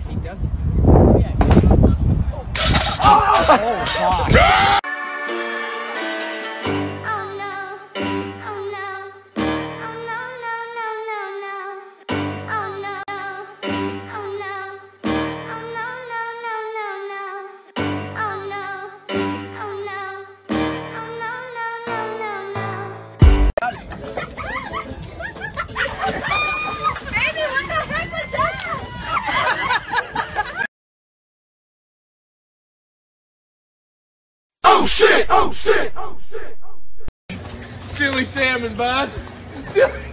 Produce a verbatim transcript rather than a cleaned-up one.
he doesn't do it. Oh, yeah. Oh, oh gosh. Oh shit! Oh shit! Oh shit! Oh shit! Silly salmon, bud. Silly.